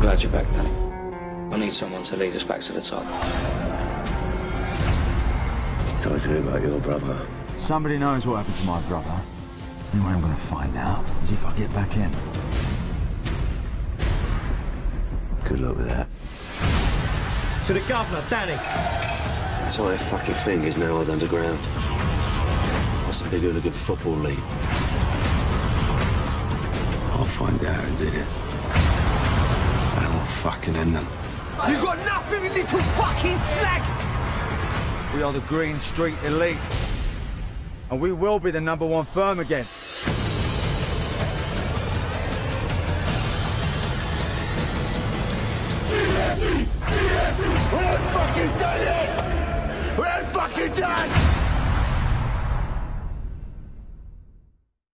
glad you're back, Danny. I need someone to lead us back to the top. Sorry to hear about your brother. Somebody knows what happened to my brother. The only way I'm gonna find out is if I get back in. Good luck with that. To the governor, Danny. The entire fucking thing is now held underground. That's a big hooligan football league. I'll find out who did it. And I'll fucking end them. You got nothing, you little fucking slag! We are the Green Street Elite. And we will be the #1 firm again. We ain't fucking done it! We ain't fucking done!